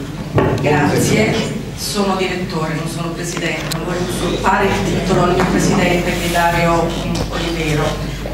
Grazie, sono direttore, non sono presidente, non voglio usurpare il titolo al mio presidente che è Dario Olivero.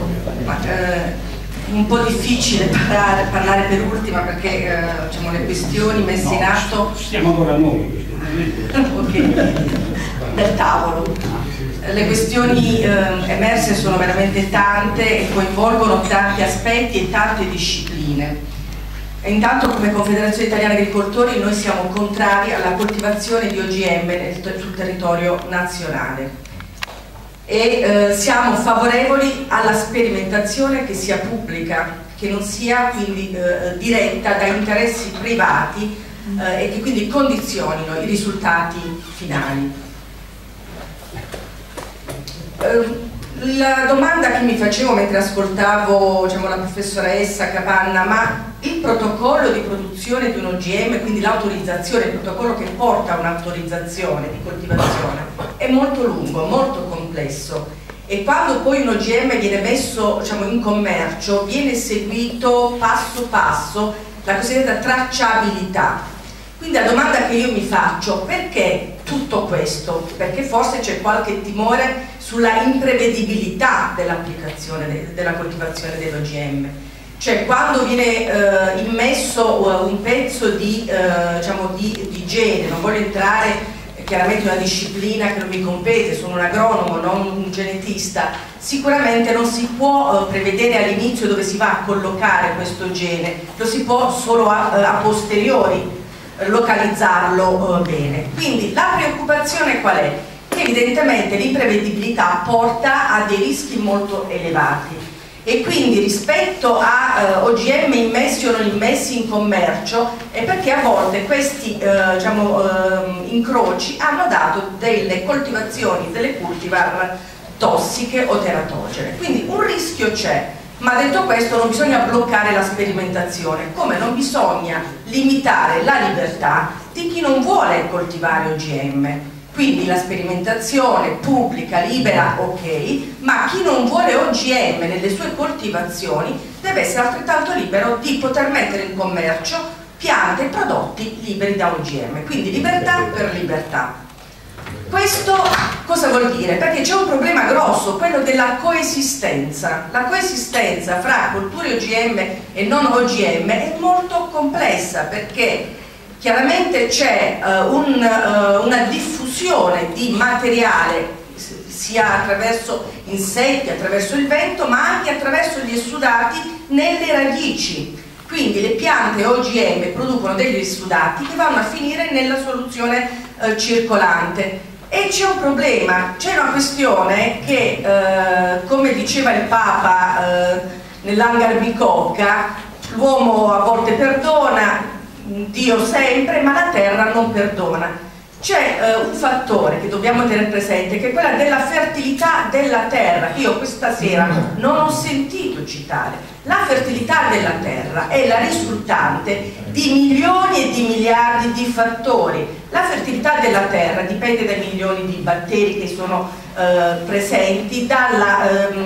Un po' difficile parlare per ultima perché diciamo, le questioni messe in atto siamo ancora noi okay. Del tavolo. Le questioni emerse sono veramente tante e coinvolgono tanti aspetti e tante discipline. E intanto come Confederazione Italiana Agricoltori noi siamo contrari alla coltivazione di OGM sul territorio nazionale e siamo favorevoli alla sperimentazione che sia pubblica, che non sia quindi diretta da interessi privati e che quindi condizionino i risultati finali. La domanda che mi facevo mentre ascoltavo diciamo, la professoressa Capanna, ma il protocollo di produzione di un OGM, quindi l'autorizzazione, il protocollo che porta a un'autorizzazione di coltivazione, è molto lungo, molto complesso e quando poi un OGM viene messo diciamo, in commercio viene seguito passo passo la cosiddetta tracciabilità. Quindi la domanda che io mi faccio, perché tutto questo? Perché forse c'è qualche timore sulla imprevedibilità dell'applicazione della coltivazione dell'OGM. Cioè quando viene immesso un pezzo diciamo, di gene, non voglio entrare chiaramente in una disciplina che non mi compete, sono un agronomo, non un genetista, sicuramente non si può prevedere all'inizio dove si va a collocare questo gene, lo si può solo a posteriori localizzarlo bene. Quindi la preoccupazione qual è? Che evidentemente l'imprevedibilità porta a dei rischi molto elevati e quindi rispetto a OGM immessi o non immessi in commercio è perché a volte questi diciamo, incroci hanno dato delle coltivazioni, delle cultivar tossiche o teratogene. Quindi un rischio c'è. Ma detto questo non bisogna bloccare la sperimentazione, come non bisogna limitare la libertà di chi non vuole coltivare OGM. Quindi la sperimentazione pubblica, libera, ok, ma chi non vuole OGM nelle sue coltivazioni deve essere altrettanto libero di poter mettere in commercio piante e prodotti liberi da OGM. Quindi libertà per libertà. Questo cosa vuol dire? Perché c'è un problema grosso, quello della coesistenza. La coesistenza fra colture OGM e non OGM è molto complessa perché chiaramente c'è una diffusione di materiale sia attraverso insetti, attraverso il vento, ma anche attraverso gli esudati nelle radici. Quindi le piante OGM producono degli esudati che vanno a finire nella soluzione circolante. E c'è un problema, c'è una questione che, come diceva il Papa nell'Angar Bicocca, l'uomo a volte perdona, Dio sempre, ma la terra non perdona. C'è un fattore che dobbiamo tenere presente, che è quella della fertilità della terra, che io questa sera non ho sentito citare. La fertilità della terra è la risultante di milioni e di miliardi di fattori. La fertilità della terra dipende dai milioni di batteri che sono presenti, dalla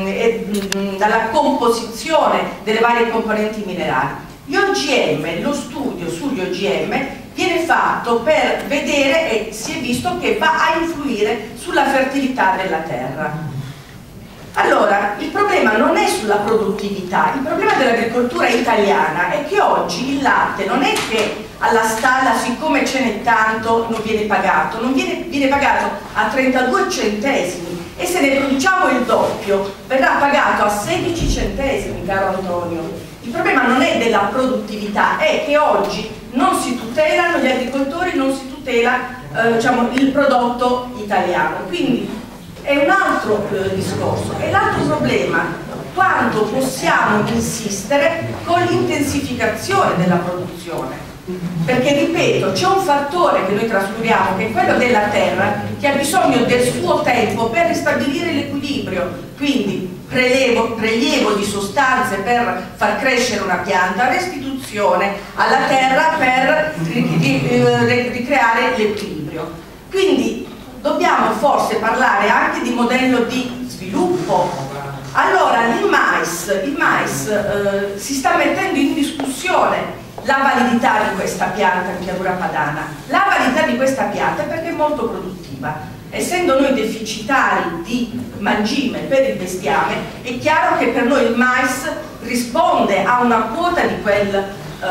composizione delle varie componenti minerali. Gli OGM, lo studio sugli OGM viene fatto per vedere e si è visto che va a influire sulla fertilità della terra. Allora, il problema non è sulla produttività, il problema dell'agricoltura italiana è che oggi il latte non è che alla stalla, siccome ce n'è tanto, non viene pagato, viene pagato a 32 centesimi e se ne produciamo il doppio verrà pagato a 16 centesimi, caro Antonio. Il problema non è della produttività, è che oggi non si tutelano gli agricoltori, non si tutela diciamo, il prodotto italiano. Quindi è un altro discorso. E l'altro problema, quanto possiamo insistere con l'intensificazione della produzione. Perché, ripeto, c'è un fattore che noi trascuriamo, che è quello della terra, che ha bisogno del suo tempo per ristabilire l'equilibrio. Quindi prelievo di sostanze per far crescere una pianta, restituzione alla terra per ricreare l'equilibrio. Quindi dobbiamo forse parlare anche di modello di sviluppo. Allora il mais si sta mettendo in discussione la validità di questa pianta in pianura padana? La validità di questa pianta è perché è molto produttiva. Essendo noi deficitari di mangime per il bestiame, è chiaro che per noi il mais risponde a una quota di quel,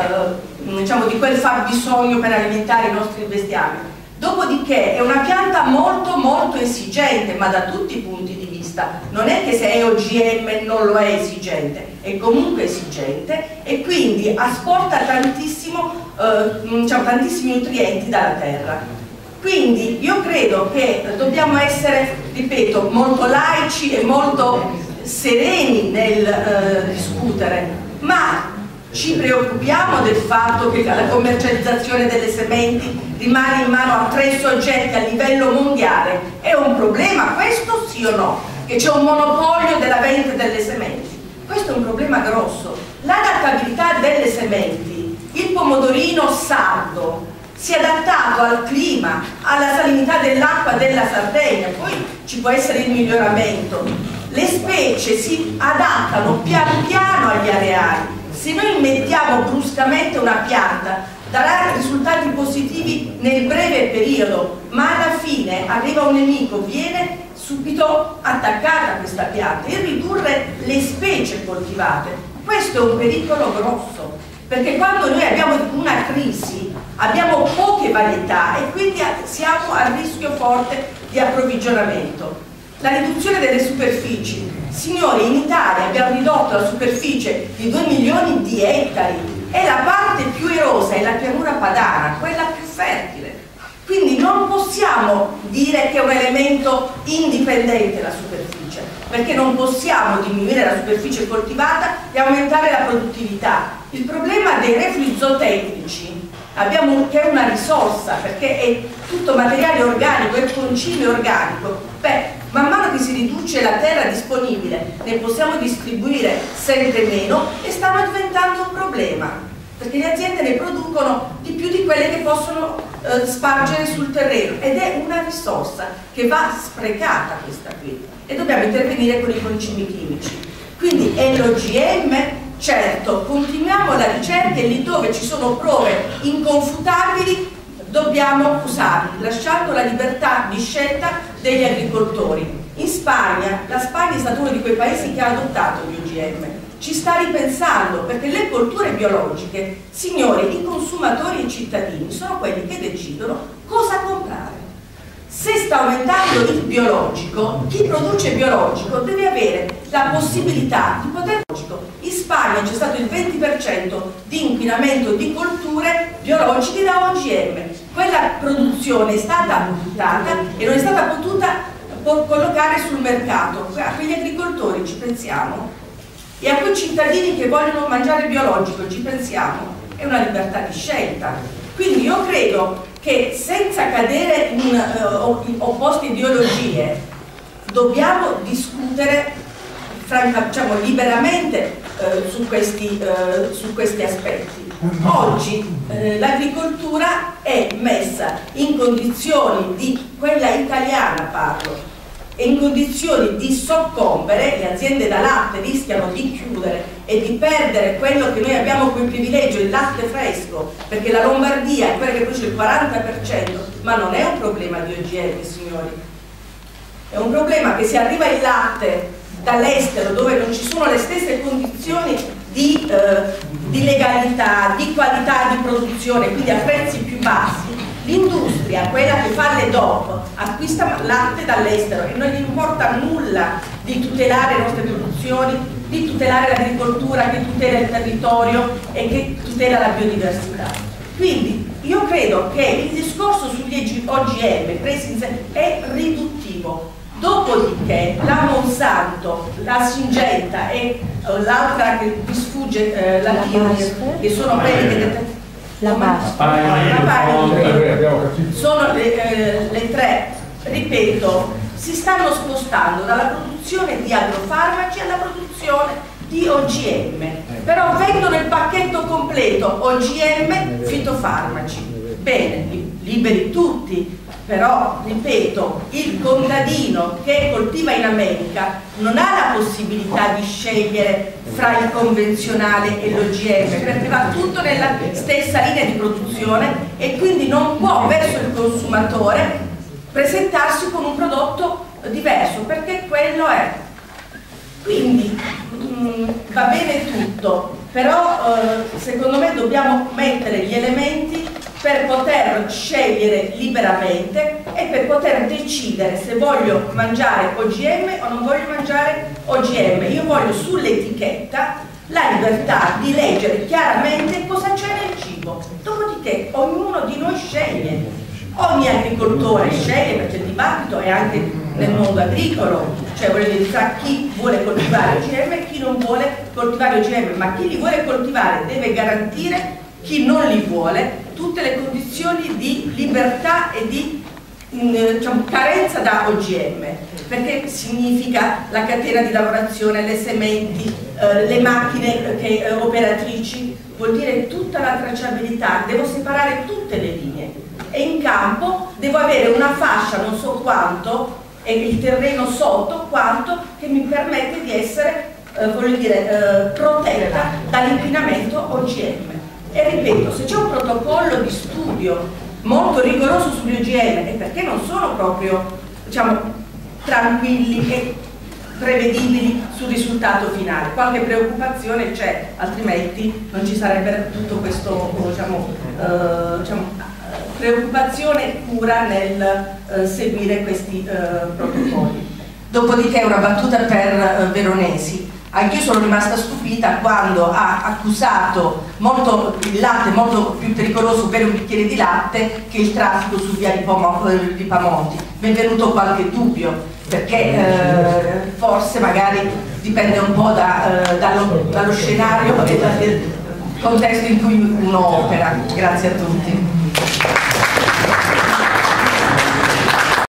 diciamo, di quel fabbisogno per alimentare i nostri bestiami. Dopodiché è una pianta molto molto esigente, ma da tutti i punti di vista. Non è che se è OGM non lo è esigente, è comunque esigente e quindi asporta tantissimo, diciamo, tantissimi nutrienti dalla terra. Quindi io credo che dobbiamo essere, ripeto, molto laici e molto sereni nel discutere, ma ci preoccupiamo del fatto che la commercializzazione delle sementi rimane in mano a 3 soggetti a livello mondiale. È un problema questo, sì o no? Che c'è un monopolio della vendita delle sementi. Questo è un problema grosso. L'adattabilità delle sementi, il pomodorino sardo si è adattato al clima, alla salinità dell'acqua della Sardegna, poi ci può essere il miglioramento. Le specie si adattano piano piano agli areali. Se noi mettiamo bruscamente una pianta, darà risultati positivi nel breve periodo, ma alla fine arriva un nemico, viene subito attaccata questa pianta e ridurre le specie coltivate. Questo è un pericolo grosso, perché quando noi abbiamo una crisi abbiamo poche varietà e quindi siamo a rischio forte di approvvigionamento. La riduzione delle superfici. Signori, in Italia abbiamo ridotto la superficie di 2 milioni di ettari e la parte più erosa è la pianura padana, quella più fertile. Quindi non possiamo dire che è un elemento indipendente la superficie, perché non possiamo diminuire la superficie coltivata e aumentare la produttività. Il problema dei reflui zootecnici che è una risorsa, perché è tutto materiale organico, è concime organico. Man mano che si riduce la terra disponibile, ne possiamo distribuire sempre meno e stanno diventando un problema, perché le aziende ne producono di più di quelle che possono spargere sul terreno ed è una risorsa che va sprecata questa qui e dobbiamo intervenire con i concimi chimici. Quindi è l'OGM. Certo, continuiamo la ricerca e lì dove ci sono prove inconfutabili dobbiamo usarli, lasciando la libertà di scelta degli agricoltori. In Spagna, la Spagna è stato uno di quei paesi che ha adottato gli OGM, ci sta ripensando perché le colture biologiche, signori, i consumatori e i cittadini sono quelli che decidono cosa comprare. Se sta aumentando il biologico, chi produce biologico deve avere la possibilità di poter. In Spagna c'è stato il 20% di inquinamento di colture biologiche da OGM. Quella produzione è stata buttata e non è stata potuta collocare sul mercato. A quegli agricoltori ci pensiamo e a quei cittadini che vogliono mangiare biologico ci pensiamo. È una libertà di scelta. Quindi io credo che senza cadere in opposte ideologie dobbiamo discutere diciamo, liberamente su questi aspetti. Oggi l'agricoltura è messa in condizioni quella italiana parlo, è in condizioni di soccombere, le aziende da latte rischiano di chiudere e di perdere quello che noi abbiamo come privilegio, il latte fresco, perché la Lombardia è quella che produce il 40%, ma non è un problema di OGM, signori, è un problema che se arriva il latte dall'estero dove non ci sono le stesse condizioni di legalità, di qualità di produzione, quindi a prezzi più bassi, l'industria, quella che fa le DOP, acquista latte dall'estero e non gli importa nulla di tutelare le nostre produzioni, di tutelare l'agricoltura che tutela il territorio e che tutela la biodiversità. Quindi io credo che il discorso sugli OGM presi in sé è riduttivo. Dopodiché la Monsanto, la Syngenta e l'altra che mi sfugge, la Tiris, che sono quelli che sono le tre, ripeto, si stanno spostando dalla produzione di agrofarmaci alla produzione di OGM, però vendono il pacchetto completo OGM, fitofarmaci. Bene, liberi tutti. Però, ripeto, il contadino che coltiva in America non ha la possibilità di scegliere fra il convenzionale e l'OGM, perché va tutto nella stessa linea di produzione e quindi non può verso il consumatore presentarsi con un prodotto diverso, perché quello è. Quindi va bene tutto, però secondo me dobbiamo mettere gli elementi per poter scegliere liberamente e per poter decidere se voglio mangiare OGM o non voglio mangiare OGM. Io voglio sull'etichetta la libertà di leggere chiaramente cosa c'è nel cibo, dopodiché ognuno di noi sceglie, ogni agricoltore sceglie, perché il dibattito è anche nel mondo agricolo, cioè voglio dire, tra chi vuole coltivare OGM e chi non vuole coltivare OGM, ma chi li vuole coltivare deve garantire chi non li vuole tutte le condizioni di libertà e di diciamo, carenza da OGM, perché significa la catena di lavorazione, le sementi, le macchine operatrici, vuol dire tutta la tracciabilità, devo separare tutte le linee e in campo devo avere una fascia non so quanto e il terreno sotto quanto che mi permette di essere voglio dire, protetta dall'inquinamento OGM. E ripeto, se c'è un protocollo di studio molto rigoroso sugli OGM, è perché non sono proprio, diciamo, tranquilli e prevedibili sul risultato finale. Qualche preoccupazione c'è, altrimenti non ci sarebbe tutto questo, diciamo, preoccupazione e cura nel seguire questi protocolli. Dopodiché una battuta per Veronesi. Anch'io sono rimasta stupita quando ha accusato il latte molto più pericoloso per un bicchiere di latte che il traffico su via di Pamonti. Mi è venuto qualche dubbio, perché forse magari dipende un po' dallo scenario e dal contesto in cui uno opera. Grazie a tutti.